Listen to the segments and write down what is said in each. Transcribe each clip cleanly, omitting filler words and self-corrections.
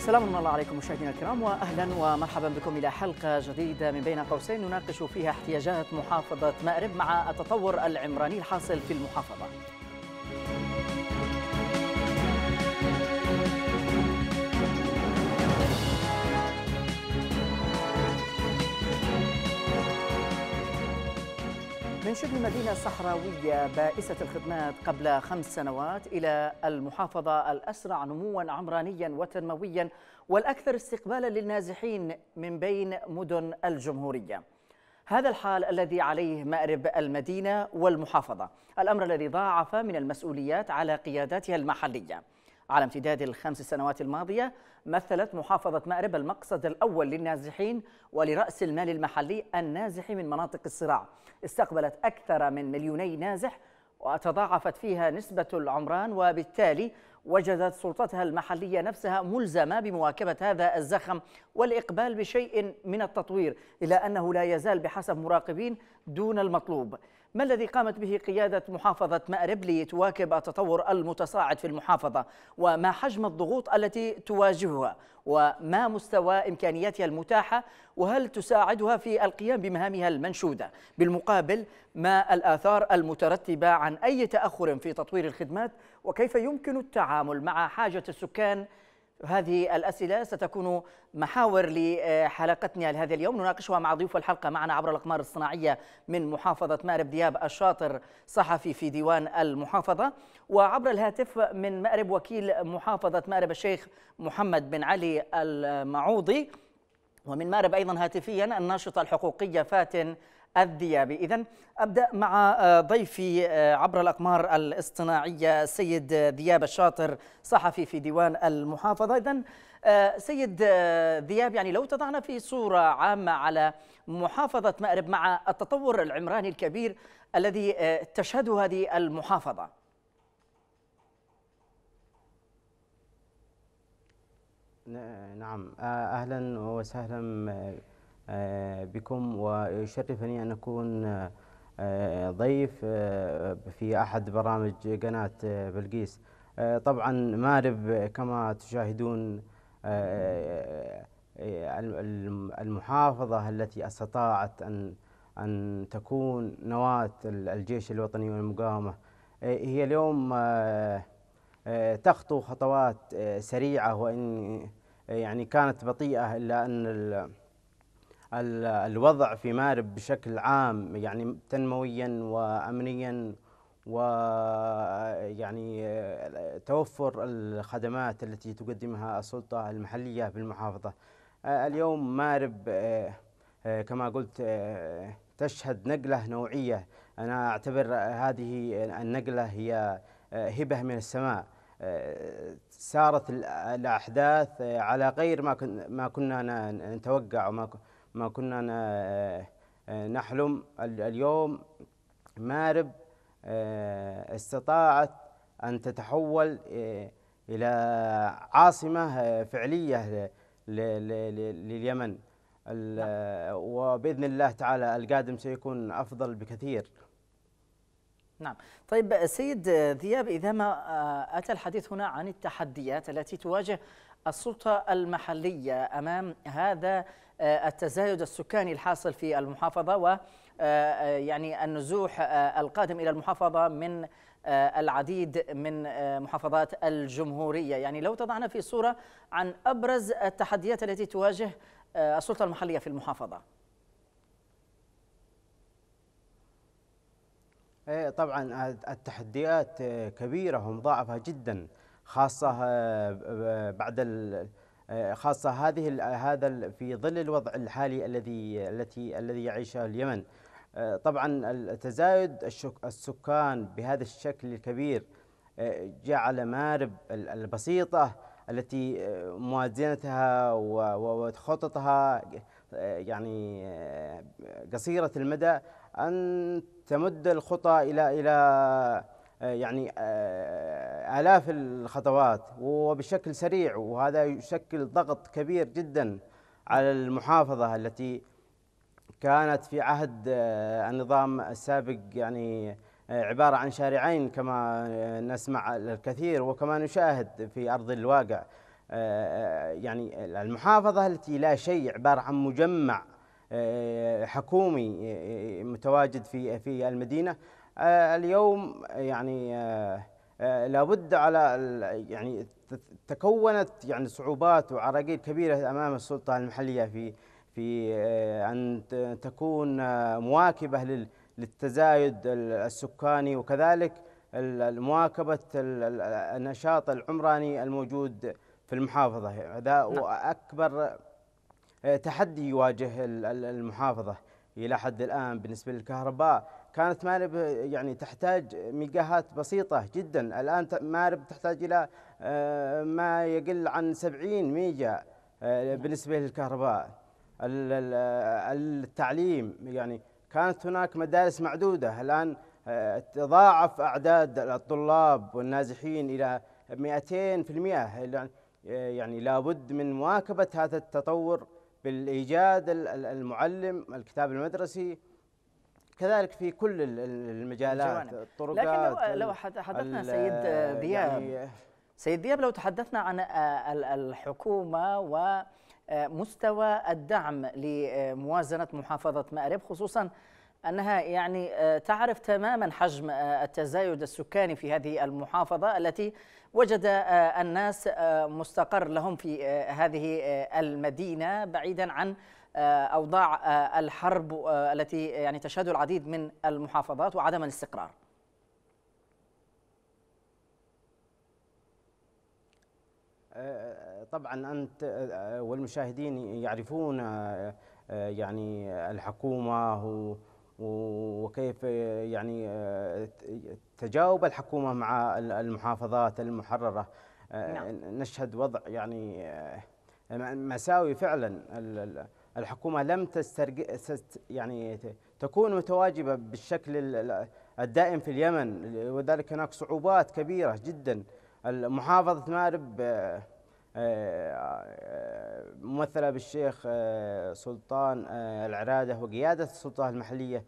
سلام الله عليكم مشاهدينا الكرام، واهلا ومرحبا بكم الى حلقه جديده من بين قوسين نناقش فيها احتياجات محافظه مأرب مع التطور العمراني الحاصل في المحافظه. من شبه مدينة صحراوية بائسة الخدمات قبل 5 سنوات إلى المحافظة الأسرع نمواً عمرانياً وتنموياً والأكثر استقبالاً للنازحين من بين مدن الجمهورية. هذا الحال الذي عليه مأرب المدينة والمحافظة، الأمر الذي ضاعف من المسؤوليات على قياداتها المحلية. على امتداد ال5 سنوات الماضية مثلت محافظة مأرب المقصد الأول للنازحين ولرأس المال المحلي النازح من مناطق الصراع. استقبلت أكثر من 2 مليون نازح وتضاعفت فيها نسبة العمران، وبالتالي وجدت سلطتها المحلية نفسها ملزمة بمواكبة هذا الزخم والإقبال بشيء من التطوير، إلى أنه لا يزال بحسب مراقبين دون المطلوب. ما الذي قامت به قيادة محافظة مأرب لتواكب التطور المتصاعد في المحافظة؟ وما حجم الضغوط التي تواجهها؟ وما مستوى إمكانياتها المتاحة؟ وهل تساعدها في القيام بمهامها المنشودة؟ بالمقابل، ما الآثار المترتبة عن أي تأخر في تطوير الخدمات؟ وكيف يمكن التعامل مع حاجة السكان؟ هذه الأسئلة ستكون محاور لحلقتنا لهذا اليوم، نناقشها مع ضيوف الحلقة. معنا عبر الأقمار الصناعية من محافظة مأرب دياب الشاطر، صحفي في ديوان المحافظة، وعبر الهاتف من مأرب وكيل محافظة مأرب الشيخ محمد بن علي المعوضي، ومن مأرب أيضا هاتفيا الناشطة الحقوقية فاتن الذيابي. إذن أبدأ مع ضيفي عبر الأقمار الاصطناعية السيد ذياب الشاطر، صحفي في ديوان المحافظة. إذن سيد ذياب، يعني لو تضعنا في صورة عامة على محافظة مأرب مع التطور العمراني الكبير الذي تشهده هذه المحافظة. نعم، أهلا وسهلا بكم، ويشرفني أن أكون ضيف في أحد برامج قناة بلقيس. طبعا مأرب كما تشاهدون المحافظة التي استطاعت أن تكون نواة الجيش الوطني والمقاومة، هي اليوم تخطو خطوات سريعة، وإن يعني كانت بطيئة، إلا أن الوضع في مأرب بشكل عام يعني تنمويا وأمنيا، ويعني توفر الخدمات التي تقدمها السلطة المحلية بالمحافظة. اليوم مأرب كما قلت تشهد نقلة نوعية. أنا أعتبر هذه النقلة هي هبة من السماء. سارت الأحداث على غير ما كنا نتوقع وما كنا نحلم. اليوم مأرب استطاعت أن تتحول إلى عاصمة فعلية لليمن، وبإذن الله تعالى القادم سيكون أفضل بكثير. نعم، طيب سيد ذياب، إذا ما أتى الحديث هنا عن التحديات التي تواجه السلطة المحلية أمام هذا التزايد السكاني الحاصل في المحافظة، و يعني النزوح القادم إلى المحافظة من العديد من محافظات الجمهورية، يعني لو تضعنا في صورة عن أبرز التحديات التي تواجه السلطة المحلية في المحافظة. طبعا التحديات كبيرة ومضاعفة جدا، خاصة بعد خاصة هذا في ظل الوضع الحالي الذي يعيشه اليمن. طبعا التزايد السكان بهذا الشكل الكبير جعل مأرب البسيطة التي موازنتها وخططها يعني قصيرة المدى أن تمد الخطى إلى يعني آلاف الخطوات وبشكل سريع، وهذا يشكل ضغط كبير جدا على المحافظة التي كانت في عهد النظام السابق يعني عبارة عن شارعين كما نسمع الكثير وكما نشاهد في أرض الواقع. يعني المحافظة التي لا شيء، عبارة عن مجمع حكومي متواجد في المدينة. اليوم يعني لابد على يعني تكونت يعني صعوبات وعراقيل كبيرة أمام السلطة المحلية في أن تكون مواكبة للتزايد السكاني، وكذلك مواكبة النشاط العمراني الموجود في المحافظة. هذا نعم. أكبر تحدي يواجه المحافظة إلى حد الآن. بالنسبة للكهرباء، كانت مارب يعني تحتاج ميجاهات بسيطة جدا، الآن مارب تحتاج إلى ما يقل عن 70 ميجا بالنسبة للكهرباء. التعليم، يعني كانت هناك مدارس معدودة، الآن تضاعف أعداد الطلاب والنازحين إلى 200%. يعني لابد من مواكبة هذا التطور بالإيجاد المعلم، الكتاب المدرسي، كذلك في كل المجالات، الجوانب. لكن الطرقات لو حدثنا سيد ذياب، يعني سيد دياب، لو تحدثنا عن الحكومة ومستوى الدعم لموازنة محافظة مأرب، خصوصا أنها يعني تعرف تماما حجم التزايد السكاني في هذه المحافظة التي وجد الناس مستقر لهم في هذه المدينة، بعيدا عن أوضاع الحرب التي يعني تشهد العديد من المحافظات وعدم الاستقرار. طبعا أنت والمشاهدين يعرفون يعني الحكومة وكيف يعني تجاوب الحكومة مع المحافظات المحررة. نعم. نشهد وضع يعني مساوي فعلا. الحكومة لم يعني تكون متواجبة بالشكل الدائم في اليمن، وذلك هناك صعوبات كبيرة جدا. محافظة مأرب ممثلة بالشيخ سلطان العرادة وقيادة السلطة المحلية،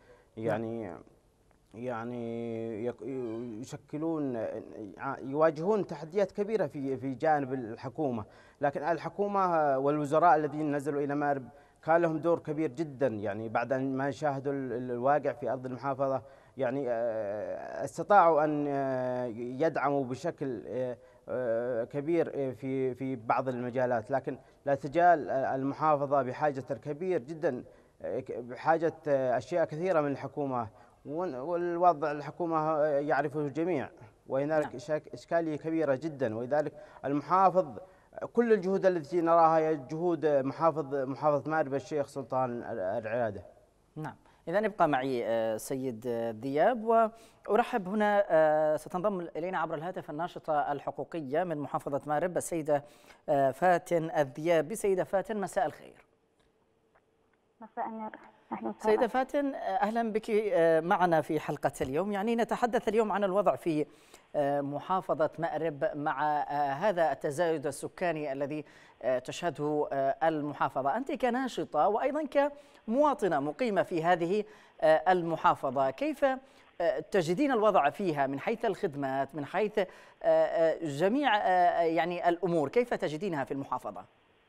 يعني يشكلون يواجهون تحديات كبيرة في جانب الحكومة. لكن الحكومة والوزراء الذين نزلوا إلى مأرب كان لهم دور كبير جدا، يعني بعد أن ما شاهدوا الواقع في أرض المحافظة، يعني استطاعوا أن يدعموا بشكل كبير في بعض المجالات. لكن لا تزال المحافظة بحاجة كبير جدا، بحاجة أشياء كثيرة من الحكومة، والوضع الحكومة يعرفه الجميع، وهناك إشكالية كبيرة جدا. ولذلك المحافظ، كل الجهود التي نراها هي جهود محافظ مأرب الشيخ سلطان العرادة. نعم. إذا ابقى معي سيد ذياب، وأرحب هنا ستنضم إلينا عبر الهاتف الناشطة الحقوقية من محافظة مأرب السيدة فاتن الذيابي. سيدة فاتن، مساء الخير. مساء النور. سيدة فاتن، أهلا بك معنا في حلقة اليوم. يعني نتحدث اليوم عن الوضع في محافظة مأرب مع هذا التزايد السكاني الذي تشهده المحافظة. أنت كناشطة وأيضا كمواطنة مقيمة في هذه المحافظة، كيف تجدين الوضع فيها من حيث الخدمات، من حيث جميع يعني الأمور، كيف تجدينها في المحافظة؟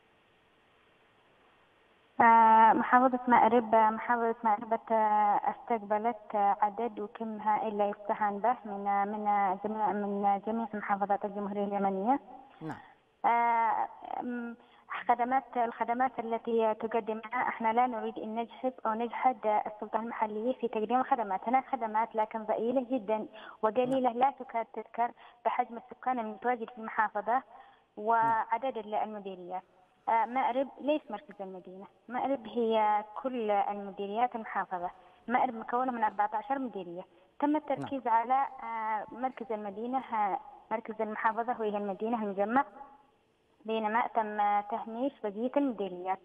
محافظة مأرب استقبلت عدد وكم هائل لا يستهان به من جميع محافظات الجمهورية اليمنية. نعم. الخدمات التي تقدمها، احنا لا نريد ان نجحد السلطة المحلية في تقديم الخدمات. هناك خدمات لكن ضئيلة جدا وقليلة، لا تكاد تذكر بحجم السكان المتواجد في المحافظة وعدد المديريات. مأرب ليس مركز المدينة، مأرب هي كل المديريات المحافظة. مأرب مكونة من 14 مديرية، تم التركيز على مركز المدينة، مركز المحافظة وهي المدينة المجمع، بينما تم تهميش بقية المديريات.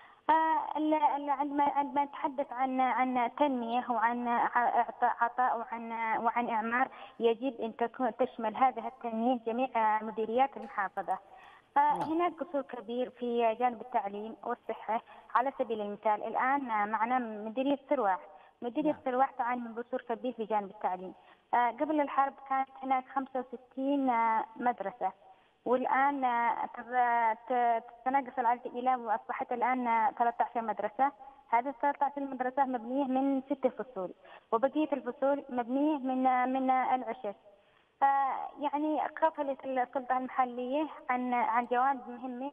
عندما نتحدث عن تنمية وعن عطاء وعن إعمار، يجب أن تشمل هذه التنمية جميع مديريات المحافظة. هناك قصور كبير في جانب التعليم والصحة. على سبيل المثال الآن معنا مديرية سرواح. مديرية سرواح تعاني من قصور كبير في جانب التعليم. قبل الحرب كانت هناك 65 مدرسة، والآن تتناقص العدد إلى وأصبحت الآن 13 مدرسة. هذه ال 13 مدرسة مبنية من 6 فصول، وبقية الفصول مبنية من العشش. يعني غفلت السلطة المحلية عن جوانب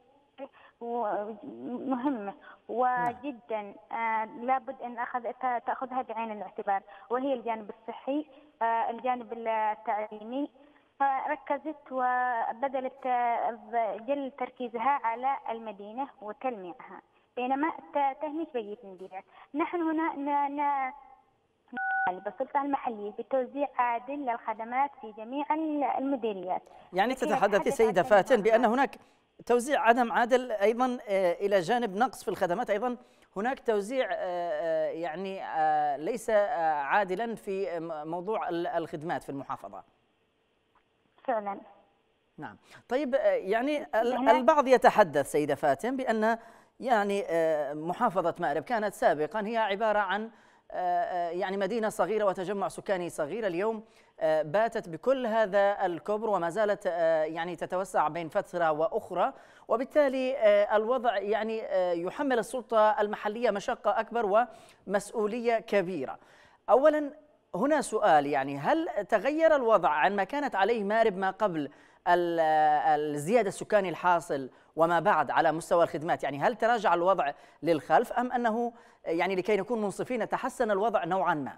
مهمة وجدا لابد أن تأخذها بعين الاعتبار، وهي الجانب الصحي، الجانب التعليمي. ركزت وبذلت جل تركيزها على المدينة وتلميعها، بينما تهميش بقية المديريات. نحن هنا نطالب السلطة المحلية بتوزيع عادل للخدمات في جميع المديريات. يعني تتحدث سيدة فاتن بأن هناك توزيع عدم عادل أيضا، إلى جانب نقص في الخدمات أيضا هناك توزيع يعني ليس عادلا في موضوع الخدمات في المحافظة. فعلا. نعم. طيب، يعني البعض يتحدث سيدة فاتن بأن يعني محافظة مأرب كانت سابقا هي عبارة عن يعني مدينة صغيرة وتجمع سكاني صغير، اليوم باتت بكل هذا الكبر وما زالت يعني تتوسع بين فترة وأخرى، وبالتالي الوضع يعني يحمل السلطة المحلية مشقة أكبر ومسؤولية كبيرة. أولا هنا سؤال، يعني هل تغير الوضع عن ما كانت عليه مأرب ما قبل الزيادة السكاني الحاصل وما بعد على مستوى الخدمات؟ يعني هل تراجع الوضع للخلف أم أنه يعني لكي نكون منصفين تحسن الوضع نوعا ما؟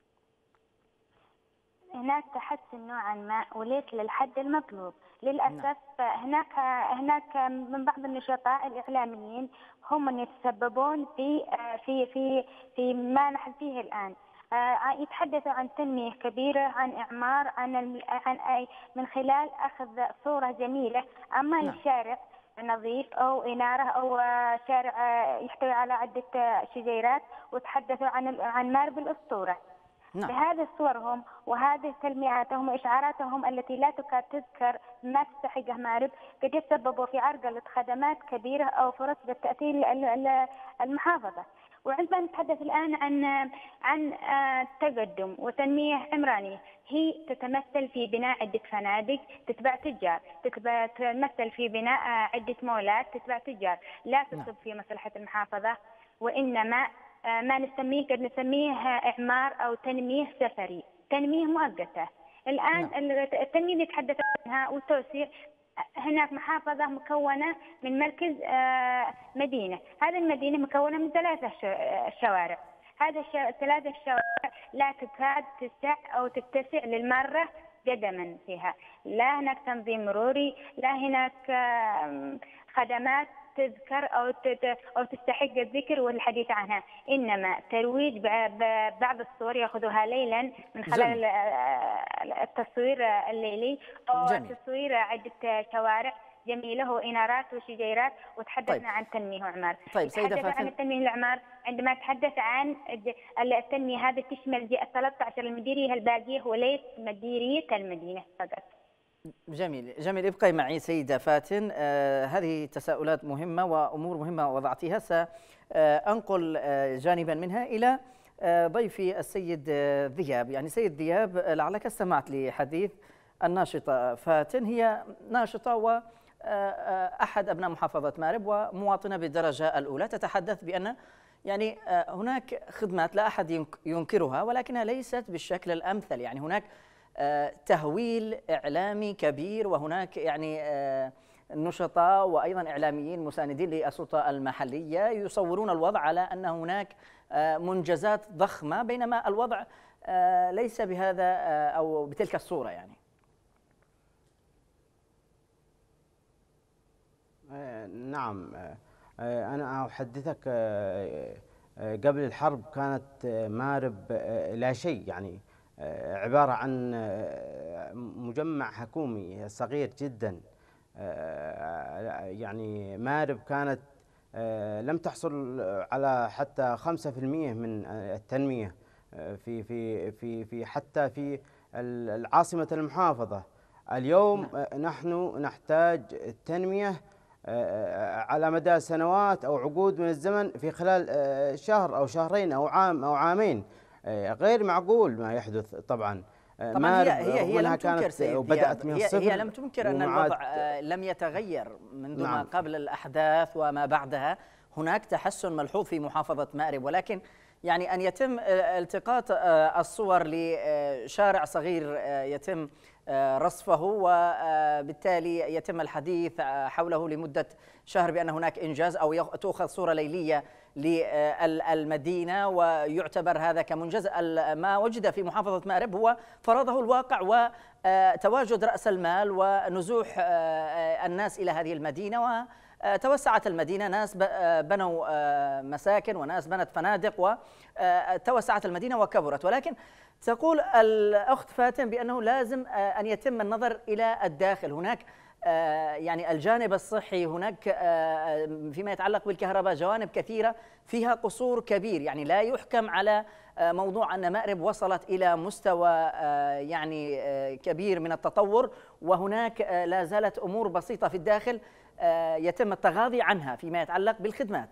هناك تحسن نوعا ما وليس للحد المطلوب للأسف. هناك من بعض النشطاء الإعلاميين هم من يتسببون في ما نحن فيه الآن. يتحدثوا عن تنمية كبيرة، عن إعمار، من خلال أخذ صورة جميلة، أما الشارع نظيف أو إنارة أو شارع يحتوي على عدة شجيرات، وتحدثوا عن مأرب الأسطورة. بهذه صورهم وهذه تلميعاتهم وإشعاراتهم التي لا تكاد تذكر ما تستحقه مأرب قد يتسببوا في عرقلة خدمات كبيرة أو فرص بالتأثير المحافظة. وعندما نتحدث الآن عن تقدم وتنمية عمرانية، هي تتمثل في بناء عدة فنادق تتبع تجار، تتمثل في بناء عدة مولات تتبع تجار، لا تصب في مصلحة المحافظة، وإنما ما نسميه قد نسميه إعمار أو تنمية سفري، تنمية مؤقتة. الآن التنمية اللي تحدث عنها والتوسيع، هناك محافظة مكونة من مركز مدينة، هذه المدينة مكونة من 3 شوارع، هذه 3 شوارع لا تكاد تسع أو تتسع للمرة قدما فيها، لا هناك تنظيم مروري، لا هناك خدمات تذكر أو تستحق الذكر والحديث عنها، إنما ترويج بعض الصور يأخذها ليلا من خلال التصوير الليلي أو تصوير عدة شوارع جميلة وإنارات وشجيرات، وتحدثنا عن تنمية وإعمار. طيب سيدة فاتن، عن التنمية والإعمار عندما تحدث عن التنمية هذا تشمل 13 المديرية الباقية وليس مديرية المدينة فقط. جميل جميل، ابقي معي سيدة فاتن. هذه تساؤلات مهمة وأمور مهمة وضعتيها، سأنقل جانبا منها إلى ضيفي السيد ذياب. يعني سيد ذياب، لعلك استمعت لحديث الناشطة فاتن، هي ناشطة وأحد أبناء محافظة مأرب ومواطنة بالدرجة الأولى، تتحدث بأن يعني هناك خدمات لا أحد ينكرها ولكنها ليست بالشكل الأمثل، يعني هناك تهويل إعلامي كبير، وهناك يعني نشطاء وأيضا إعلاميين مساندين للسلطة المحلية يصورون الوضع على أن هناك منجزات ضخمة، بينما الوضع ليس بهذا أو بتلك الصورة. يعني نعم، أنا أحدثك قبل الحرب كانت مأرب لا شيء، يعني عبارة عن مجمع حكومي صغير جدا. يعني مأرب كانت لم تحصل على حتى 5% من التنمية في حتى في العاصمة المحافظة. اليوم نحن نحتاج التنمية على مدى سنوات أو عقود من الزمن في خلال شهر أو شهرين أو عام أو عامين. غير معقول ما يحدث طبعا. طبعا مارب هي رغم لم أنها تنكر كانت سيد وبدأت دياب، من هي الصفر لم تنكر أن ومعاد. الوضع لم يتغير منذ ما نعم. قبل الأحداث وما بعدها. هناك تحسن ملحوظ في محافظة مأرب، ولكن يعني أن يتم التقاط الصور لشارع صغير يتم رصفه وبالتالي يتم الحديث حوله لمدة شهر بأن هناك إنجاز، أو تؤخذ صورة ليلية للمدينة ويعتبر هذا كمنجز. ما وجد في محافظة مأرب هو فرضه الواقع وتواجد رأس المال ونزوح الناس إلى هذه المدينة، وتوسعت المدينة، ناس بنوا مساكن وناس بنت فنادق، وتوسعت المدينة وكبرت. ولكن تقول الأخت فاتن بأنه لازم أن يتم النظر إلى الداخل. هناك يعني الجانب الصحي، هناك فيما يتعلق بالكهرباء جوانب كثيرة فيها قصور كبير. يعني لا يحكم على موضوع أن مأرب وصلت إلى مستوى يعني كبير من التطور وهناك لا زالت أمور بسيطة في الداخل يتم التغاضي عنها فيما يتعلق بالخدمات.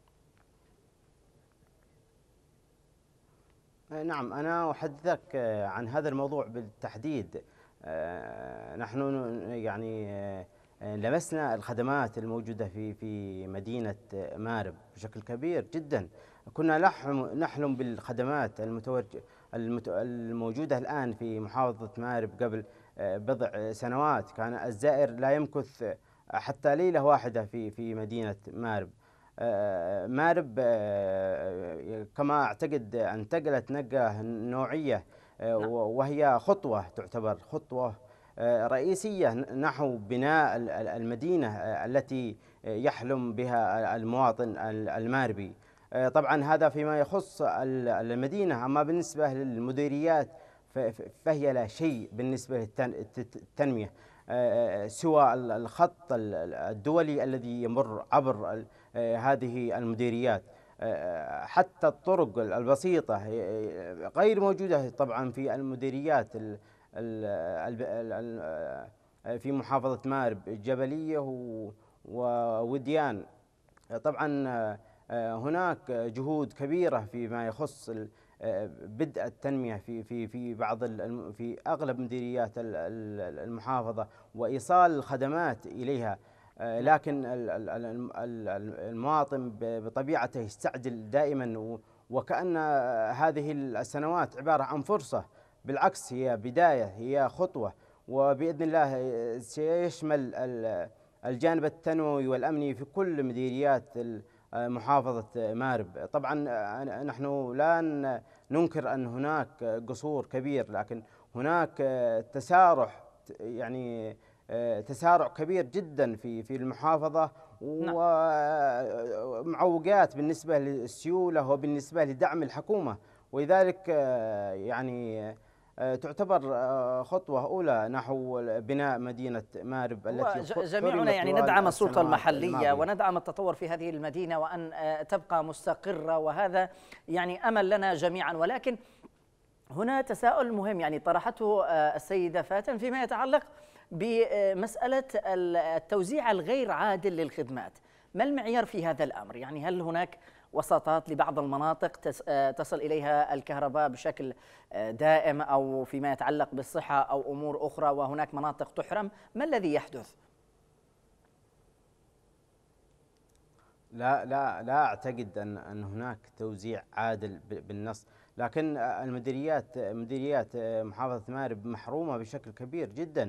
نعم، أنا أحدثك عن هذا الموضوع بالتحديد. نحن يعني لمسنا الخدمات الموجودة في مدينة مأرب بشكل كبير جدا. كنا نحلم بالخدمات الموجودة الآن في محافظة مأرب قبل بضع سنوات. كان الزائر لا يمكث حتى ليلة واحدة في مدينة مأرب. مأرب كما أعتقد انتقلت نقلة نوعية، وهي تعتبر خطوة رئيسية نحو بناء المدينة التي يحلم بها المواطن المأربي. طبعا هذا فيما يخص المدينة. أما بالنسبة للمديريات فهي لا شيء بالنسبة للتنمية سوى الخط الدولي الذي يمر عبر هذه المديريات. حتى الطرق البسيطة غير موجودة طبعا في المديريات في محافظة مأرب، جبلية ووديان. طبعا هناك جهود كبيرة فيما يخص بدء التنمية في أغلب مديريات المحافظة وإيصال الخدمات إليها. لكن المواطن بطبيعته يستعجل دائما، وكأن هذه السنوات عبارة عن فرصة. بالعكس، هي بداية، هي خطوة، وبإذن الله سيشمل الجانب التنموي والأمني في كل مديريات محافظة مأرب. طبعا نحن لا ننكر أن هناك قصور كبير، لكن هناك تسارع كبير جدا في المحافظة، ومعوقات بالنسبة للسيولة وبالنسبة لدعم الحكومة. ولذلك يعني تعتبر خطوة أولى نحو بناء مدينة مأرب التي جميعنا يعني ندعم السلطة المحلية وندعم التطور في هذه المدينة وأن تبقى مستقرة، وهذا يعني أمل لنا جميعا. ولكن هنا تساؤل مهم يعني طرحته السيدة فاتن فيما يتعلق بمسألة التوزيع الغير عادل للخدمات. ما المعيار في هذا الأمر؟ يعني هل هناك وساطات لبعض المناطق تصل إليها الكهرباء بشكل دائم، أو فيما يتعلق بالصحة أو أمور أخرى وهناك مناطق تحرم؟ ما الذي يحدث؟ لا أعتقد أن هناك توزيع عادل بالنص، لكن مديريات محافظة مأرب محرومة بشكل كبير جدا،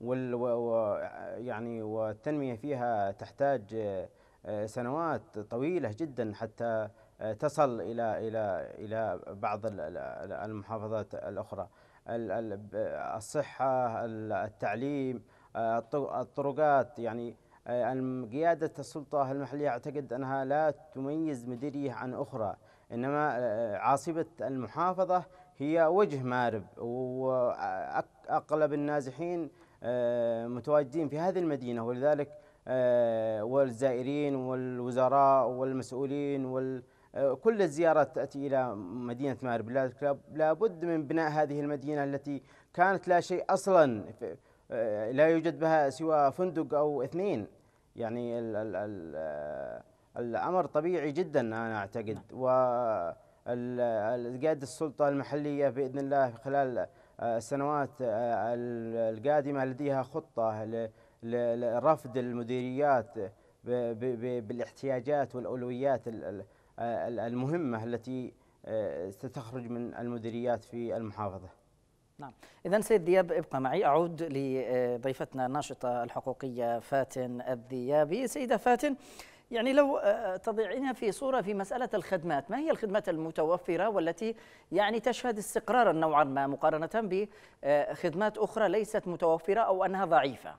والتنمية فيها تحتاج سنوات طويلة جدا حتى تصل إلى بعض المحافظات الأخرى. الصحة، التعليم، الطرقات. يعني قيادة السلطة المحلية أعتقد أنها لا تميز مديرية عن أخرى، إنما عاصمة المحافظة هي وجه مأرب، وأغلب النازحين متواجدين في هذه المدينة. ولذلك والزائرين والوزراء والمسؤولين كل الزيارات تأتي إلى مدينة مأرب. لا بد من بناء هذه المدينة التي كانت لا شيء أصلا، لا يوجد بها سوى فندق أو 2. يعني الأمر طبيعي جدا أنا أعتقد. وقيادة السلطة المحلية بإذن الله خلال السنوات القادمة لديها خطة لرفض المديريات بالاحتياجات والأولويات المهمة التي ستخرج من المديريات في المحافظة. نعم، إذن سيد دياب ابقى معي. أعود لضيفتنا الناشطة الحقوقية فاتن الذيابي. سيدة فاتن، يعني لو تضعينا في صورة في مسألة الخدمات، ما هي الخدمات المتوفرة والتي يعني تشهد استقرارا نوعا ما مقارنة بخدمات أخرى ليست متوفرة أو أنها ضعيفة؟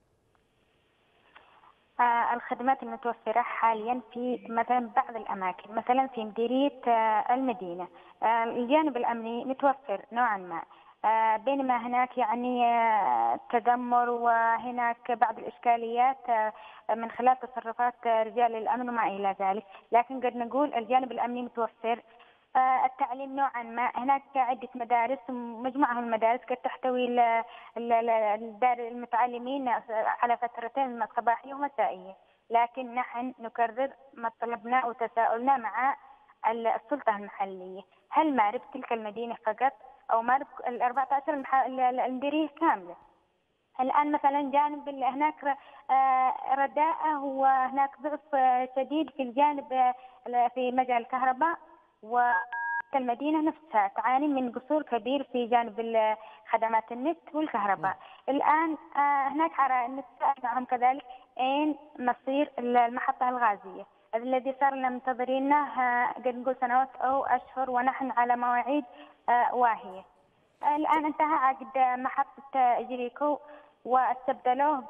الخدمات المتوفرة حاليا في مثلا بعض الأماكن، مثلا في مديرية المدينة الجانب الأمني متوفر نوعا ما، بينما هناك يعني تذمر وهناك بعض الإشكاليات من خلال تصرفات رجال الأمن وما إلى ذلك، لكن قد نقول الجانب الأمني متوفر. التعليم نوعا ما، هناك عدة مدارس، مجموعة من المدارس قد تحتوي المتعلمين على فترتين صباحية ومسائية، لكن نحن نكرر مطلبنا وتساؤلنا مع السلطة المحلية، هل مأرب تلك المدينة فقط أو مأرب ال 14 المديرية كاملة؟ الآن مثلا جانب هناك رداءة وهناك ضعف شديد في الجانب في مجال الكهرباء، والمدينة نفسها تعاني من قصور كبير في جانب خدمات النت والكهرباء. الآن هناك نتساءل معهم كذلك أين مصير المحطة الغازية الذي صار لنا منتظرينه قد نقول سنوات أو أشهر ونحن على مواعيد واهية. الآن انتهى عقد محطة جريكو واستبدلوه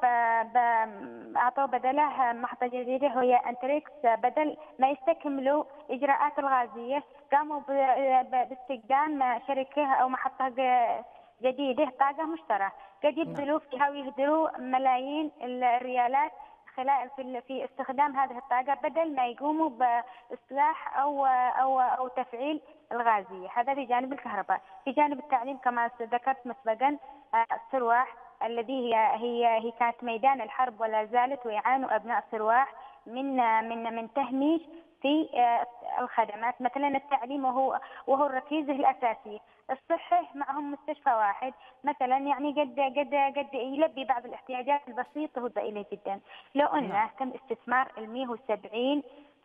أعطوا بدله محطة جديدة هي أنتريكس، بدل ما يستكملوا إجراءات الغازية قاموا باستخدام شركة أو محطة جديدة طاقة مشتركة قد يبذلوا فيها ويهدروا ملايين الريالات خلال في استخدام هذه الطاقة بدل ما يقوموا بإصلاح أو تفعيل الغازية. هذا في جانب الكهرباء. في جانب التعليم كما ذكرت مسبقا، السرواح الذي هي كانت ميدان الحرب ولا زالت، ويعانوا أبناء السرواح من تهميش في الخدمات، مثلا التعليم وهو الركيزة الأساسية. الصحة معهم مستشفى واحد مثلا، يعني قد يلبي بعض الاحتياجات البسيطة والضئيلة جدا. لو أن تم استثمار 170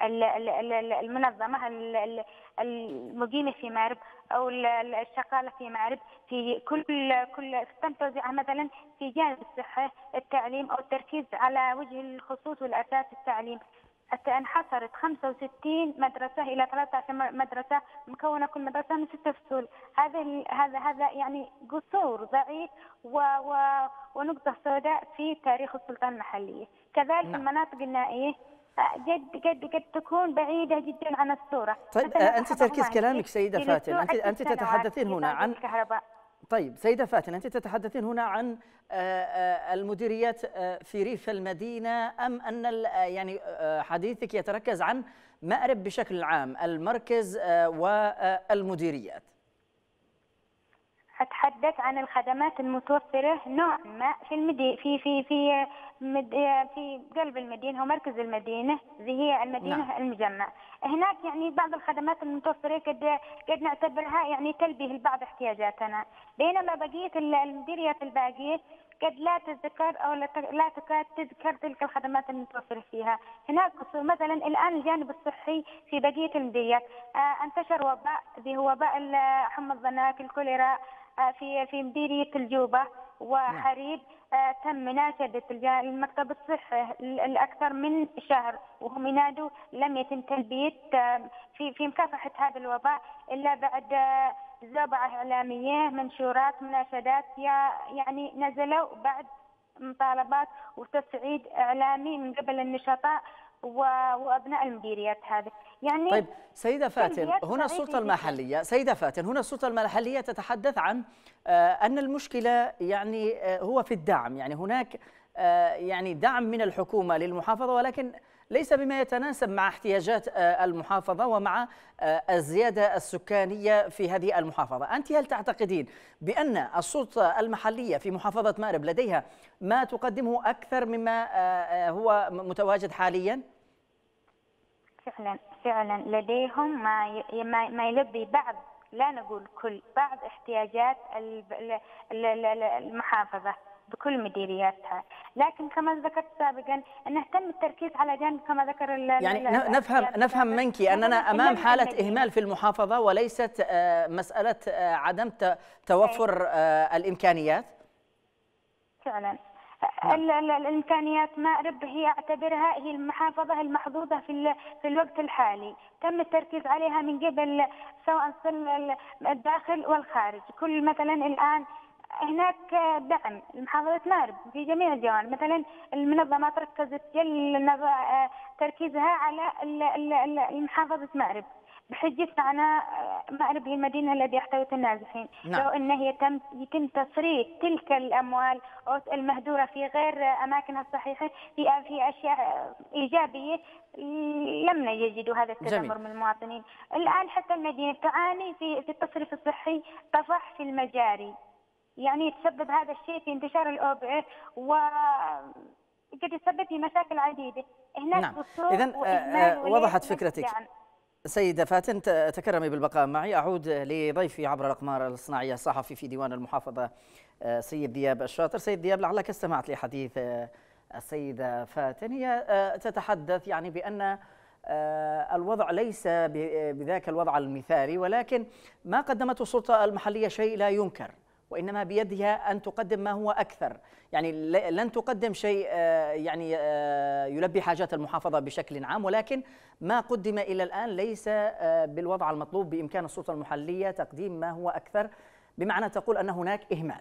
المنظمة المقيمة في مأرب أو الشغالة في مأرب في كل تم توزيعها مثلا في جانب الصحة، التعليم أو التركيز على وجه الخصوص والأساس التعليم، انحصرت 65 مدرسة إلى 13 مدرسة مكونة كل مدرسة من 6 فصول. هذا يعني قصور ضعيف ونقطة سوداء في تاريخ السلطة المحلية. كذلك المناطق النائية قد تكون بعيدة جدا عن الصورة. طيب أنت تركيز كلامك سيدة فاتن، أنت تتحدثين هنا عن الكهرباء. طيب سيدة فاتن، أنت تتحدثين هنا عن المديريات في ريف المدينة، أم أن يعني حديثك يتركز عن مأرب بشكل عام، المركز والمديريات؟ أتحدث عن الخدمات المتوفرة نوعا ما في قلب المدينة ومركز المدينة، هي المدينة المجمع. هناك يعني بعض الخدمات المتوفرة قد نعتبرها يعني تلبي البعض احتياجاتنا، بينما بقية المديريات الباقية قد لا تذكر أو لا تكاد تذكر تلك الخدمات المتوفرة فيها. هناك مثلا الآن الجانب الصحي في بقية المديريات انتشر وباء هو وباء حمى الضناك الكوليرا في مديرية الجوبة وحريب. تم مناشدة المكتب الصحي لأكثر من شهر وهم ينادوا لم يتم تلبية في مكافحة هذا الوباء إلا بعد زوبعة إعلامية، منشورات، مناشدات، يعني نزلوا بعد مطالبات وتصعيد إعلامي من قبل النشطاء وأبناء المديريات هذه. يعني طيب سيدة فاتن، هنا السلطة المحلية، سيدة فاتن، هنا السلطة المحلية تتحدث عن أن المشكلة يعني هو في الدعم، يعني هناك يعني دعم من الحكومة للمحافظة ولكن ليس بما يتناسب مع احتياجات المحافظة ومع الزيادة السكانية في هذه المحافظة. أنت هل تعتقدين بأن السلطة المحلية في محافظة مأرب لديها ما تقدمه أكثر مما هو متواجد حالياً؟ فعلا لديهم ما يلبي بعض لا نقول كل، بعض احتياجات المحافظة بكل مديرياتها، لكن كما ذكرت سابقا أنه تم التركيز على جانب كما ذكر يعني نفهم منك أننا أمام حالة إهمال في المحافظة وليست مسألة عدم توفر الإمكانيات. فعلا الإمكانيات مأرب هي أعتبرها هي المحافظة المحظوظة في الوقت الحالي، تم التركيز عليها من قبل سواء الداخل والخارج. كل مثلا الآن هناك دعم لمحافظة مأرب في جميع الجوانب، مثلا المنظمات ركزت تركيزها على محافظة مأرب بحجة معنا مأرب هي المدينة التي يحتوي النازحين. نعم. لو أنه يتم تصريف تلك الأموال المهدورة في غير أماكنها الصحيحة في أشياء إيجابية لم يجدوا هذا التذمر من المواطنين. الآن حتى المدينة تعاني في التصريف الصحي، طفح في المجاري، يعني يتسبب هذا الشيء في انتشار الأوبئة وقد يسبب في مشاكل عديدة هناك. نعم. إذن وضحت فكرتك سيدة فاتن. تكرمي بالبقاء معي. أعود لضيفي عبر الأقمار الصناعية الصحفي في ديوان المحافظة سيد دياب الشاطر. سيد دياب، لعلك استمعت لحديث السيدة فاتن، هي تتحدث يعني بأن الوضع ليس بذاك الوضع المثالي، ولكن ما قدمته السلطة المحلية شيء لا ينكر، وإنما بيدها أن تقدم ما هو أكثر. يعني لن تقدم شيء يعني يلبي حاجات المحافظة بشكل عام، ولكن ما قدم إلى الآن ليس بالوضع المطلوب. بإمكان السلطة المحلية تقديم ما هو أكثر، بمعنى تقول أن هناك إهمال.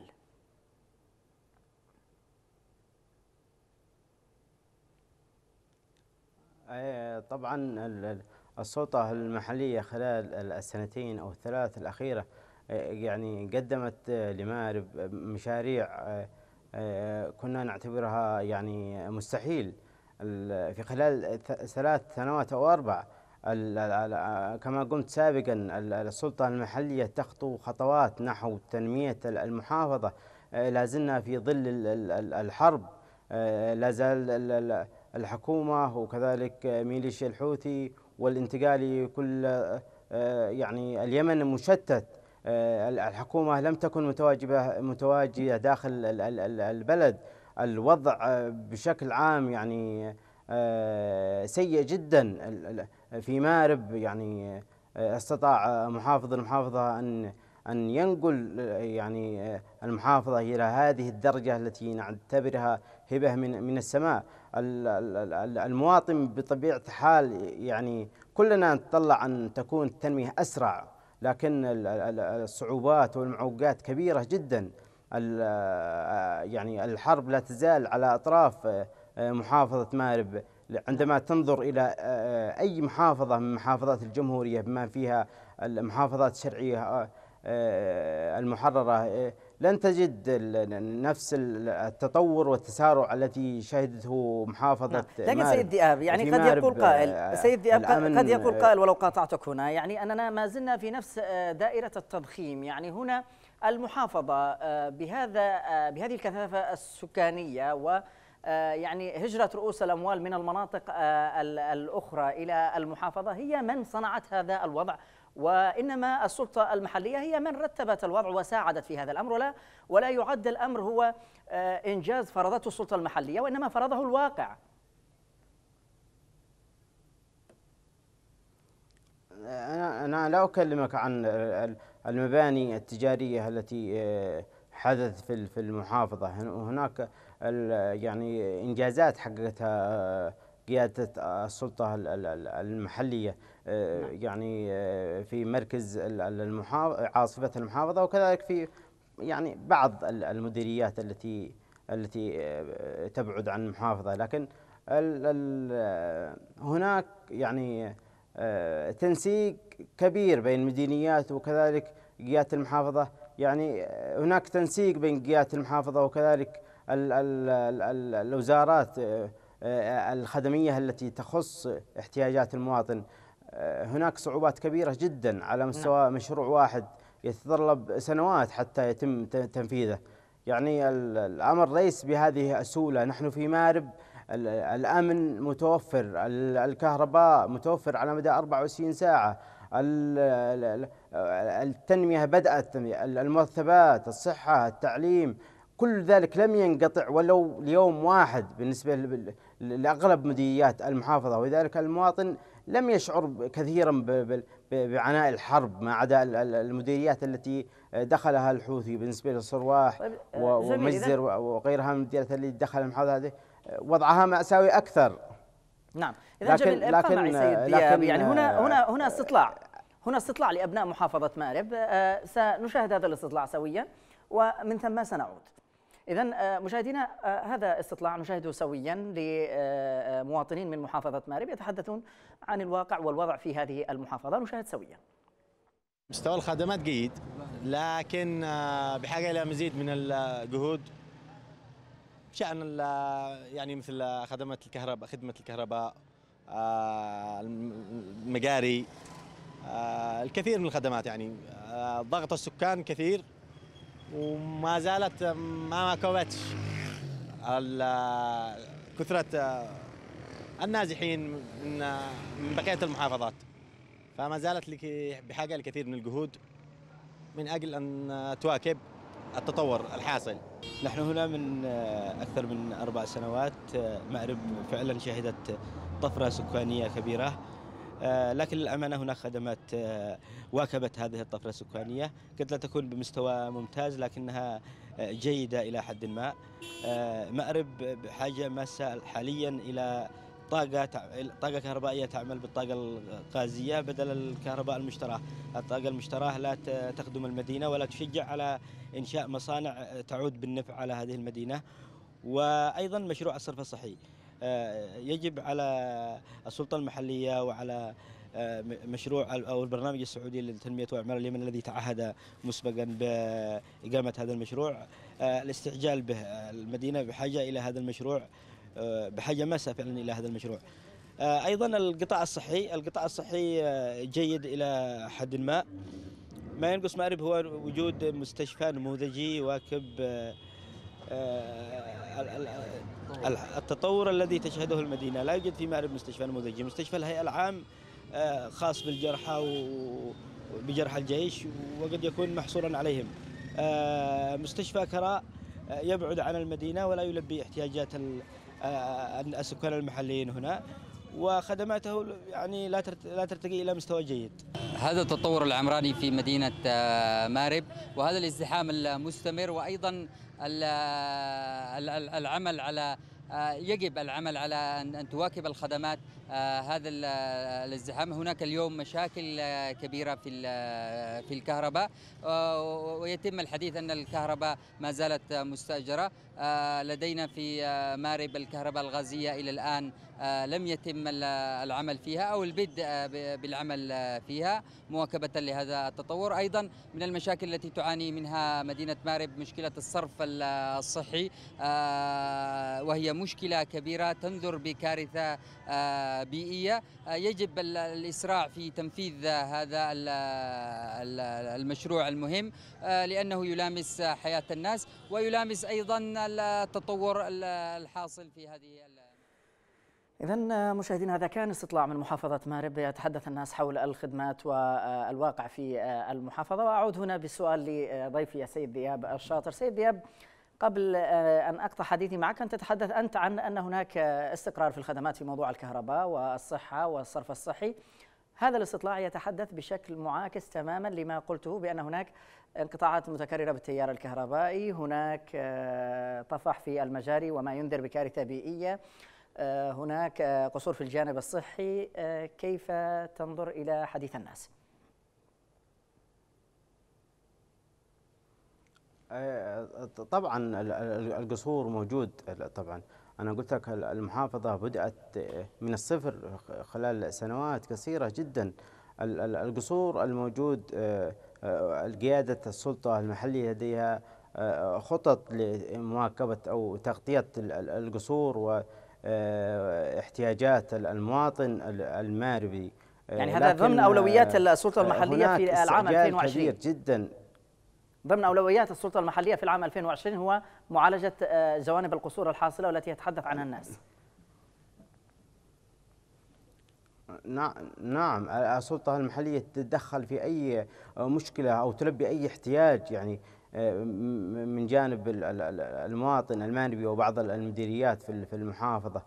طبعا السلطة المحلية خلال السنتين أو الثلاث الأخيرة يعني قدمت لمأرب مشاريع كنا نعتبرها يعني مستحيل في خلال 3 سنوات أو 4. كما قلت سابقا السلطة المحلية تخطو خطوات نحو تنمية المحافظة. لازلنا في ظل الحرب، لازال الحكومة وكذلك ميليشيا الحوثي والانتقالي كل يعني اليمن مشتت. الحكومة لم تكن متواجدة داخل البلد. الوضع بشكل عام يعني سيء جدا في مأرب. يعني استطاع محافظ المحافظة أن ينقل يعني المحافظة إلى هذه الدرجة التي نعتبرها هبة من السماء. المواطن بطبيعة الحال يعني كلنا نتطلع أن تكون التنمية أسرع، لكن الصعوبات والمعوقات كبيرة جدا. يعني الحرب لا تزال على أطراف محافظة مأرب. عندما تنظر إلى أي محافظة من محافظات الجمهورية بما فيها المحافظات الشرعية المحررة، لن تجد نفس التطور والتسارع التي شهدته محافظة لكن مأرب. سيد دياب، يعني قد يقول قائل، سيد دياب قد يقول قائل ولو قاطعتك هنا، يعني أننا ما زلنا في نفس دائرة التضخيم. يعني هنا المحافظة بهذه الكثافة السكانية و يعني هجرة رؤوس الأموال من المناطق الأخرى إلى المحافظة هي من صنعت هذا الوضع، وإنما السلطة المحلية هي من رتبت الوضع وساعدت في هذا الأمر. ولا يعد الأمر هو إنجاز فرضته السلطة المحلية، وإنما فرضه الواقع. أنا لا أكلمك عن المباني التجارية التي حدثت في المحافظة. هناك يعني إنجازات حققتها قيادة السلطة المحلية يعني في مركز عاصفة المحافظة، وكذلك في يعني بعض المديريات التي تبعد عن المحافظة. لكن هناك يعني تنسيق كبير بين المديريات وكذلك قيادة المحافظة. يعني هناك تنسيق بين قيادة المحافظة وكذلك الوزارات الخدمية التي تخص احتياجات المواطن. هناك صعوبات كبيرة جدا على مستوى مشروع واحد يتطلب سنوات حتى يتم تنفيذه. يعني الأمر ليس بهذه السهولة. نحن في مأرب الأمن متوفر، الكهرباء متوفر على مدى 24 ساعة، التنمية بدأت، المرتبات، الصحة، التعليم، كل ذلك لم ينقطع ولو ليوم واحد بالنسبة لأغلب مديريات المحافظة، ولذلك المواطن لم يشعر كثيرا بعناء الحرب، ما عدا المديريات التي دخلها الحوثي بالنسبة للصرواح طيب ومجزر وغيرها من المديريات اللي دخل المحافظة هذه وضعها مأساوي أكثر. نعم، إذا جميل ابقى معي سيد دياب. يعني هنا استطلاع لأبناء محافظة مأرب، سنشاهد هذا الاستطلاع سويا ومن ثم سنعود. إذن مشاهدينا، هذا استطلاع نشاهده سويا لمواطنين من محافظة مأرب يتحدثون عن الواقع والوضع في هذه المحافظة. نشاهد سويا. مستوى الخدمات جيد، لكن بحاجة إلى مزيد من الجهود بشأن يعني مثل خدمة الكهرباء، المجاري، الكثير من الخدمات. يعني ضغط السكان كثير وما زالت ما كوتش كثرة النازحين من بقية المحافظات، فما زالت بحاجة لكثير من الجهود من أجل أن تواكب التطور الحاصل. نحن هنا من أكثر من 4 سنوات. مأرب فعلا شهدت طفرة سكانية كبيرة، لكن للأمانة هناك خدمات واكبت هذه الطفرة السكانية، قد لا تكون بمستوى ممتاز لكنها جيدة إلى حد ما. مأرب بحاجة ماسة حاليا إلى طاقة كهربائية تعمل بالطاقة الغازية بدل الكهرباء المشتراه. الطاقة المشتراه لا تخدم المدينة ولا تشجع على إنشاء مصانع تعود بالنفع على هذه المدينة. وأيضا مشروع الصرف الصحي يجب على السلطة المحلية وعلى مشروع أو البرنامج السعودي للتنمية وإعمار اليمن الذي تعهد مسبقا بإقامة هذا المشروع الاستعجال به. المدينة بحاجة إلى هذا المشروع، بحاجة ماسة فعلا إلى هذا المشروع. أيضا القطاع الصحي جيد إلى حد ما ينقص مأرب هو وجود مستشفى نموذجي يواكب التطور الذي تشهده المدينة. لا يوجد في مأرب مستشفى نموذجي. مستشفى الهيئة العام خاص بالجرحى وبجرحى الجيش وقد يكون محصورا عليهم. مستشفى كراء يبعد عن المدينة ولا يلبي احتياجات السكان المحليين هنا، وخدماته يعني لا ترتقي إلى مستوى جيد. هذا التطور العمراني في مدينة مأرب وهذا الازدحام المستمر، وأيضا العمل على يجب العمل على أن تواكب الخدمات هذا الازدحام. هناك اليوم مشاكل كبيرة في الكهرباء، ويتم الحديث أن الكهرباء ما زالت مستأجرة. لدينا في مأرب الكهرباء الغازية إلى الآن لم يتم العمل فيها أو البدء بالعمل فيها مواكبة لهذا التطور. أيضا من المشاكل التي تعاني منها مدينة مأرب مشكلة الصرف الصحي، وهي مشكلة كبيرة تنذر بكارثة بيئية. يجب الإسراع في تنفيذ هذا المشروع المهم لأنه يلامس حياة الناس ويلامس أيضا التطور الحاصل في هذه. إذن مشاهدينا، هذا كان استطلاع من محافظة مأرب يتحدث الناس حول الخدمات والواقع في المحافظة. وأعود هنا بالسؤال لضيفي السيد دياب الشاطر. سيد دياب، قبل أن أقطع حديثي معك، أن تتحدث أنت عن أن هناك استقرار في الخدمات في موضوع الكهرباء والصحة والصرف الصحي. هذا الاستطلاع يتحدث بشكل معاكس تماما لما قلته، بأن هناك انقطاعات متكررة بالتيار الكهربائي، هناك طفح في المجاري وما ينذر بكارثة بيئية، هناك قصور في الجانب الصحي. كيف تنظر إلى حديث الناس؟ طبعا القصور موجود. طبعا أنا قلت لك المحافظة بدأت من الصفر خلال سنوات قصيرة جدا. القصور الموجود، قيادة السلطة المحلية لديها خطط لمواكبة أو تغطية القصور واحتياجات المواطن المأربي. يعني هذا ضمن أولويات السلطة المحلية في العام 2020 كبير جدا. ضمن أولويات السلطة المحلية في العام 2020 هو معالجة جوانب القصور الحاصلة والتي يتحدث عنها الناس. نعم، السلطة المحلية تتدخل في أي مشكلة أو تلبي أي احتياج، يعني من جانب المواطن المانبي وبعض المديريات في المحافظة.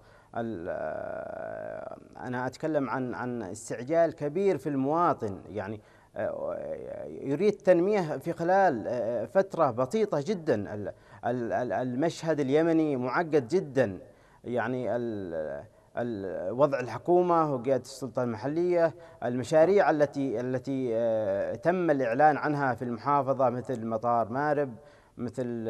أنا أتكلم عن استعجال كبير في المواطن، يعني يريد تنمية في خلال فترة بسيطة جدا. المشهد اليمني معقد جدا، يعني وضع الحكومة وقيادة السلطة المحلية، المشاريع التي تم الإعلان عنها في المحافظة مثل مطار مارب، مثل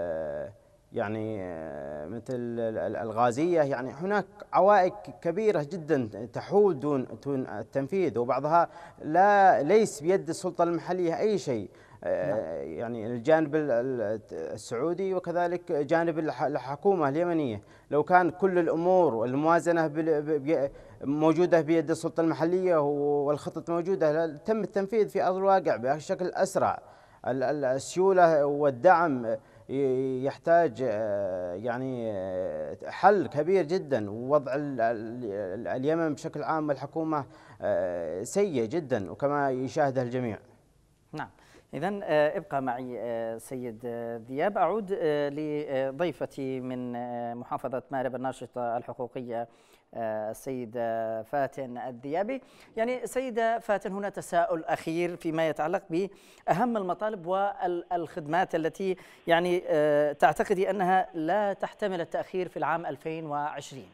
مثل الغازية. يعني هناك عوائق كبيرة جدا تحول دون التنفيذ، وبعضها ليس بيد السلطة المحلية أي شيء. يعني الجانب السعودي وكذلك جانب الحكومة اليمنية، لو كان كل الأمور والموازنة موجودة بيد السلطة المحلية والخطط موجودة، تم التنفيذ في أرض الواقع بشكل أسرع. السيولة والدعم يحتاج يعني حل كبير جدا، ووضع اليمن بشكل عام والحكومة سيء جدا وكما يشاهده الجميع. نعم، إذن ابقى معي سيد ذياب. أعود لضيفتي من محافظة مأرب الناشطة الحقوقية السيدة فاتن الذيابي. يعني سيدة فاتن، هنا تساؤل أخير فيما يتعلق بأهم المطالب والخدمات التي يعني تعتقدي أنها لا تحتمل التأخير في العام 2020.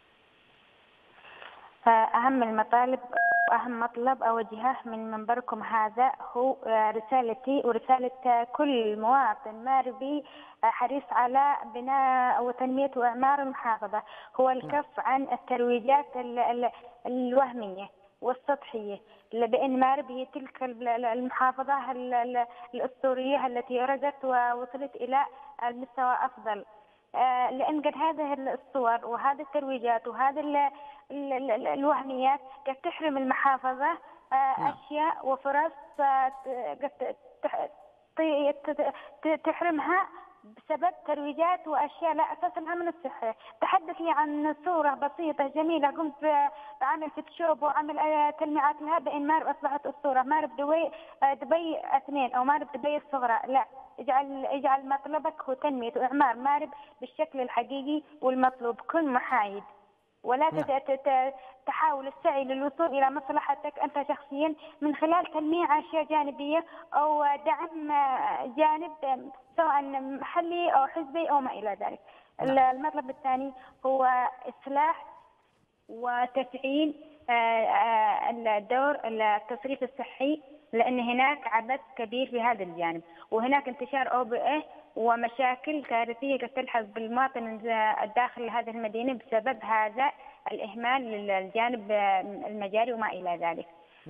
أهم المطالب وأهم مطلب أوجهه من منبركم هذا هو رسالتي ورسالة كل مواطن ماربي حريص على بناء وتنمية وإعمار المحافظة، هو الكف عن الترويجات الوهمية والسطحية، بأن مارب هي تلك المحافظة الأسطورية التي رجت ووصلت إلى المستوى أفضل. لأن قد هذه الصور وهذه الترويجات وهذه الوهميات قد تحرم المحافظة أشياء وفرص قد تحرمها بسبب ترويجات وأشياء لا أساس لها من الصحة. تحدثي عن صورة بسيطة جميلة قمت بعمل فوتوشوب وعمل تلميعات لها بأن مارب أصبحت أسطورة، مارب دبي 2 أو مارب دبي الصغرى. لا، اجعل مطلبك هو تنمية وإعمار مارب بالشكل الحقيقي والمطلوب. كن محايد ولا تحاول السعي للوصول إلى مصلحتك أنت شخصيا من خلال تلميع أشياء جانبية أو دعم جانب سواء محلي أو حزبي أو ما إلى ذلك. المطلب الثاني هو إصلاح وتفعيل الدور التصريف الصحي، لأن هناك عبث كبير في هذا الجانب، وهناك انتشار أوبئة ومشاكل كارثية قد تلحق بالمواطن الداخل هذه المدينة بسبب هذا الإهمال للجانب المجاري وما إلى ذلك.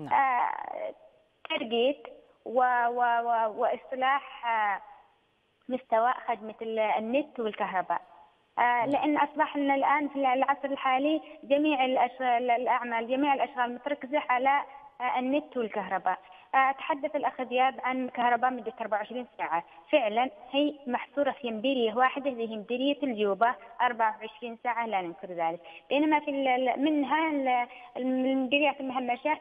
ترقية وإصلاح مستوى خدمة النت والكهرباء، لأن أصبحنا الآن في العصر الحالي جميع الأعمال جميع الأشغال متركزة على النت والكهرباء. تحدث الأخ ذياب عن كهرباء مدة 24 ساعة، فعلا هي محصورة في مديرية واحدة اللي هي مديرية الجوبة 24 ساعة لا ننكر ذلك، بينما في منها المديريات المهمشة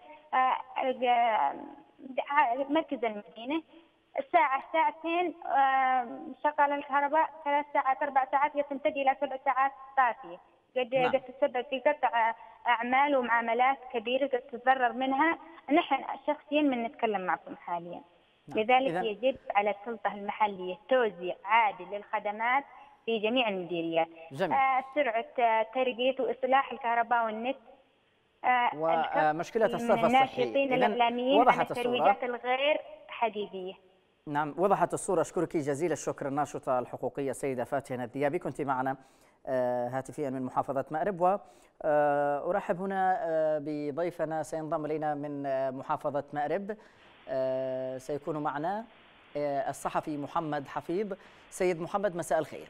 مركز المدينة الساعة ساعتين شغالة الكهرباء، 3 ساعات 4 ساعات تمتد إلى 7 ساعات طافية، قد تسبب في قطع أعمال ومعاملات كبيرة قد تتضرر منها. نحن شخصيا من نتكلم معكم حاليا. لذلك يجب على السلطة المحلية توزيع عادل للخدمات في جميع المديريات. سرعة ترقية وإصلاح الكهرباء والنت، ومشكلة الصرف الصحي. الناشطين الإعلاميين عن الترويجات الغير حقيقية. نعم، وضحت الصورة. أشكرك جزيل الشكر الناشطة الحقوقية السيدة فاتن الذيابي، كنت معنا هاتفيا من محافظة مأرب. وأرحب هنا بضيفنا سينضم إلينا من محافظة مأرب، سيكون معنا الصحفي محمد حفيظ. سيد محمد، مساء الخير.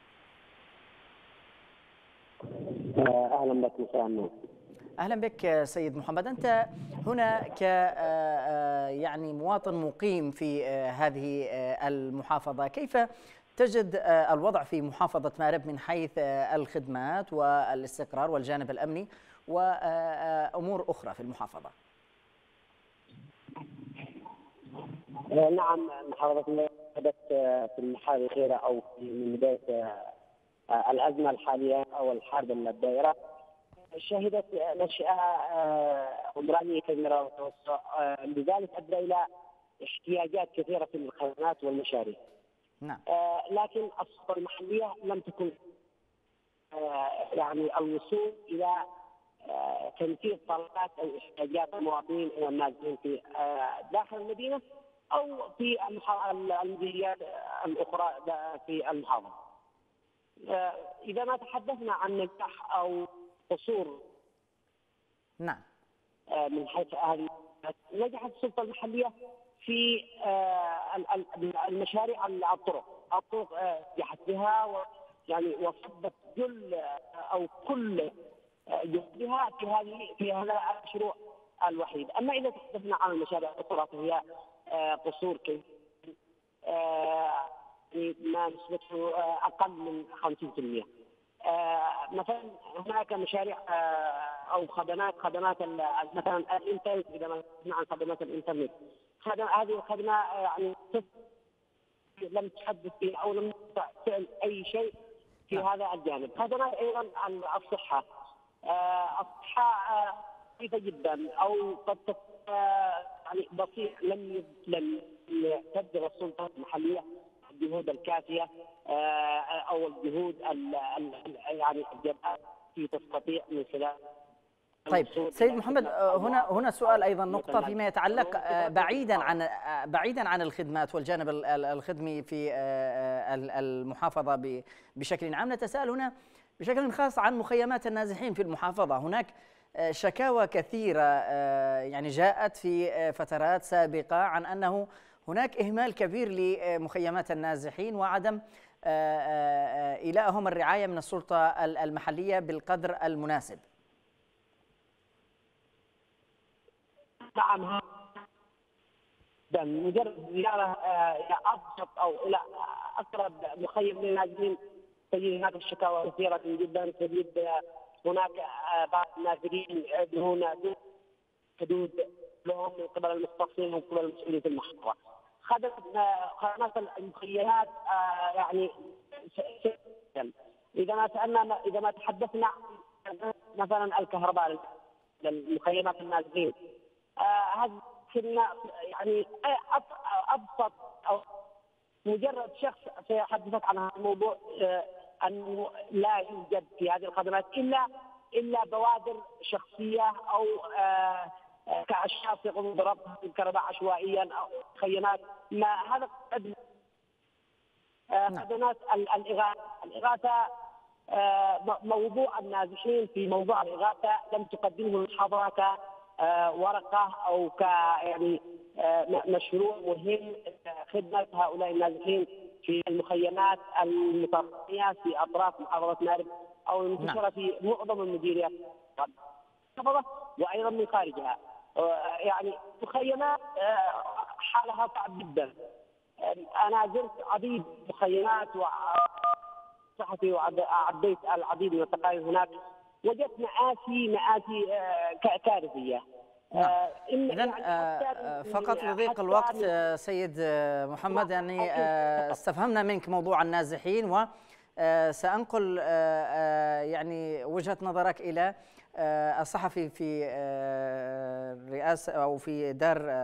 أهلا بك. مساء النور. أهلا بك سيد محمد. أنت هنا ك يعني مواطن مقيم في هذه المحافظة، كيف تجد الوضع في محافظة مأرب من حيث الخدمات والاستقرار والجانب الأمني، وأمور أخرى في المحافظة. نعم، محافظة بدأت في المرحلة الأخيرة أو من بداية الأزمة الحالية أو الحرب الدائرة شهدت نشأة عمرانية كبيرة وتوسع، لذلك أدى إلى احتياجات كثيرة في الخدمات والمشاريع. نعم. لكن السلطة المحلية لم تكن يعني الوصول إلى تنفيذ طلبات أو احتياجات المواطنين والنازلين في داخل المدينة أو في المديريات الأخرى في المحافظة. إذا ما تحدثنا عن نجاح أو قصور، نعم، من حيث هذه نجحت السلطة المحلية في المشاريع الطرق نجحت بها، يعني وصبت جل أو كل جهدها في هذا المشروع الوحيد. أما إذا تحدثنا عن المشاريع الأخرى فهي قصور كبير، ما نسبته أقل من 50%. مثلا هناك مشاريع أو خدمات مثلا الإنترنت. إذا ما تحدثنا عن خدمات الإنترنت، هذه الخدمة يعني لم تحدث فيها أو لم تفعل أي شيء في هذا الجانب. خدمات أيضا الصحة، الصحة ضعيفة جدا أو قد يعني بسيط. لم تبذل السلطة المحلية الجهود الكافية أو الجهود يعني التي تستطيع من خلال. طيب سيد محمد، هنا سؤال أيضا نقطة فيما يتعلق بعيدا عن الخدمات والجانب الخدمي في المحافظة بشكل عام. نتساءل هنا بشكل خاص عن مخيمات النازحين في المحافظة. هناك شكاوى كثيرة يعني جاءت في فترات سابقة عن أنه هناك إهمال كبير لمخيمات النازحين وعدم إيلائهم الرعاية من السلطة المحلية بالقدر المناسب. نعم، مجرد زيارة إلى أبسط أو إلى أقرب مخيم للنازحين تجد هناك الشكاوى كثيرة جدا. تجد هناك بعض النازحين يدعون حدود لهم من قبل المختصين ومن قبل المسؤولين في المحافظة. خدمات المخيمات يعني إذا ما تحدثنا مثلا الكهرباء للمخيمات النازحين، هذه كنا يعني أبسط أو مجرد شخص سيحدثك عن هذا الموضوع أنه لا يوجد في هذه الخدمات إلا بوادر شخصية أو كأشخاص يقومون بربط الكهرباء عشوائيا أو خيمات. ما هذا خدمات الإغاثة. موضوع النازحين في موضوع الإغاثة لم تقدمه المحافظة كورقة أو يعني مشروع مهم خدمة هؤلاء النازحين في المخيمات المترامية في أطراف محافظة مأرب أو المنتشرة في معظم المديريات وأيضا من خارجها. يعني مخيمات حالها صعب جدا. أنا زرت عديد مخيمات وصحفي وعديت العديد من التقارير هناك، وجدت مآسي كارثية. إذن فقط لضيق الوقت سيد محمد، يعني استفهمنا منك موضوع النازحين، وسأنقل يعني وجهة نظرك إلى الصحفي في رئاسة أو في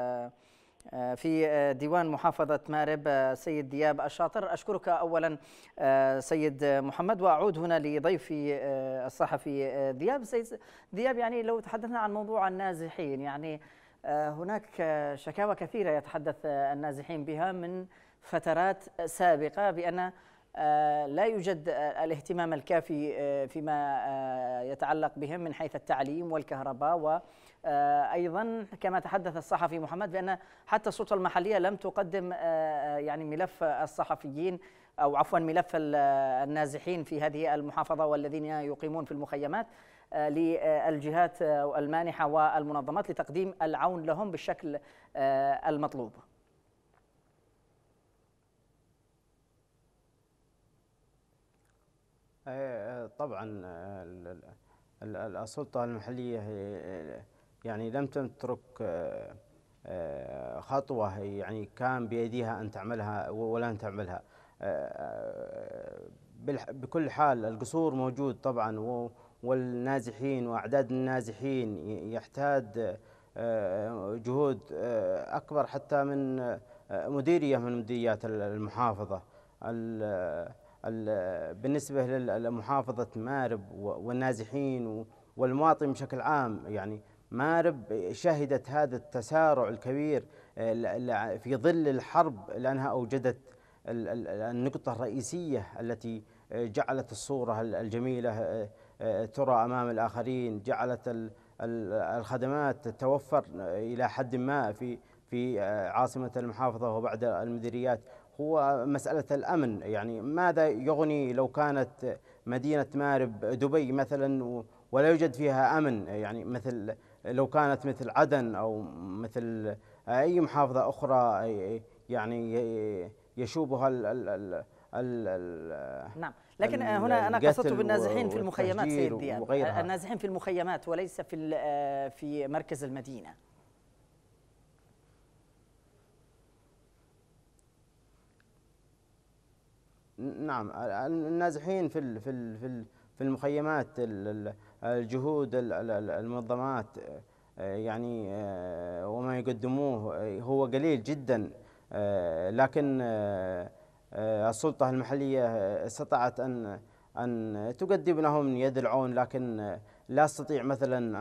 في ديوان محافظة مأرب سيد دياب الشاطر. أشكرك أولا سيد محمد، وأعود هنا لضيفي الصحفي دياب. سيد دياب، يعني لو تحدثنا عن موضوع النازحين، يعني هناك شكاوى كثيرة يتحدث النازحين بها من فترات سابقة بأن لا يوجد الاهتمام الكافي فيما يتعلق بهم من حيث التعليم والكهرباء، وأيضا كما تحدث الصحفي محمد بأن حتى السلطة المحلية لم تقدم يعني ملف الصحفيين أو عفوا ملف النازحين في هذه المحافظة والذين يقيمون في المخيمات للجهات المانحة والمنظمات لتقديم العون لهم بالشكل المطلوب. طبعا السلطة المحلية يعني لم تترك خطوة يعني كان بيديها أن تعملها ولن تعملها. بكل حال القصور موجود طبعا، والنازحين وأعداد النازحين يحتاج جهود أكبر حتى من مديرية من مديريات المحافظة. بالنسبة لمحافظة مأرب والنازحين والمواطن بشكل عام، يعني مأرب شهدت هذا التسارع الكبير في ظل الحرب، لأنها أوجدت النقطة الرئيسية التي جعلت الصورة الجميلة ترى أمام الآخرين، جعلت الخدمات تتوفر إلى حد ما في عاصمة المحافظة وبعد المديريات. هو مسألة الأمن، يعني ماذا يغني لو كانت مدينة مأرب دبي مثلا ولا يوجد فيها أمن، يعني مثل لو كانت مثل عدن أو مثل أي محافظة أخرى يعني يشوبها نعم، لكن هنا أنا قصدت بالنازحين في المخيمات سيد دياب، النازحين في المخيمات وليس في مركز المدينة. نعم، النازحين في المخيمات الجهود المنظمات يعني وما يقدموه هو قليل جدا، لكن السلطة المحلية استطاعت أن تقدم لهم يد العون، لكن لا تستطيع مثلا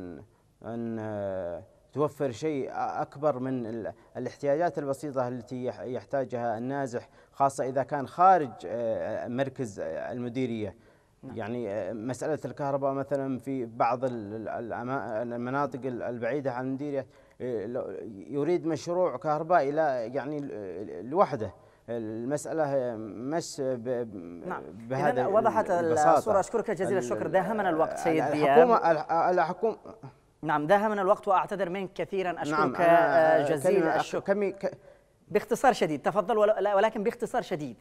أن توفر شيء أكبر من الاحتياجات البسيطة التي يحتاجها النازح، خاصة إذا كان خارج مركز المديرية. يعني مسألة الكهرباء مثلا في بعض المناطق البعيدة عن المديرية يريد مشروع كهرباء إلى يعني لوحده. المسألة مش بهذا وضحت الصورة. أشكرك جزيل الشكر. داهمنا الوقت سيد دياب. الحكومة نعم، داهمنا الوقت وأعتذر منك كثيرا. أشكرك جزيل الشكر. باختصار شديد تفضل، ولكن باختصار شديد.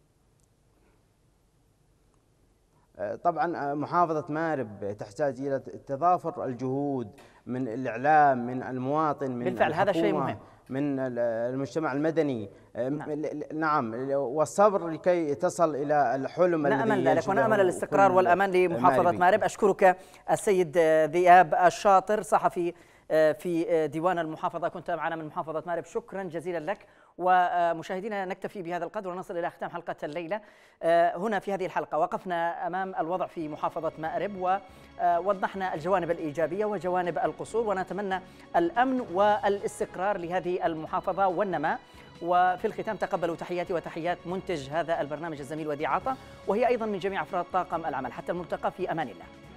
طبعا محافظة مأرب تحتاج إلى تضافر الجهود من الإعلام، من المواطن، من بالفعل هذا شيء مهم، من المجتمع المدني. نعم، والصبر لكي تصل إلى الحلم. نأمل ذلك ونأمل الاستقرار والأمان لمحافظة مأرب. أشكرك السيد دياب الشاطر، صحفي في ديوان المحافظة، كنت معنا من محافظة مأرب. شكرا جزيلا لك. ومشاهدينا نكتفي بهذا القدر ونصل إلى ختام حلقة الليلة. هنا في هذه الحلقة وقفنا أمام الوضع في محافظة مأرب ووضحنا الجوانب الإيجابية وجوانب القصور، ونتمنى الأمن والاستقرار لهذه المحافظة والنماء. وفي الختام تقبلوا تحياتي وتحيات منتج هذا البرنامج الزميل وديع عطا، وهي أيضا من جميع أفراد طاقم العمل. حتى الملتقى، في أمان الله.